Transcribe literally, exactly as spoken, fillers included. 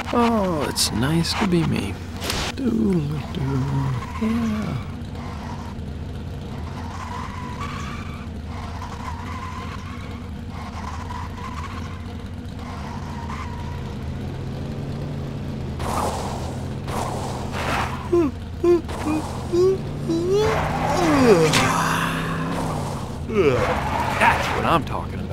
Oh, it's nice to be me. Doodle-doo, yeah. That's what I'm talking about.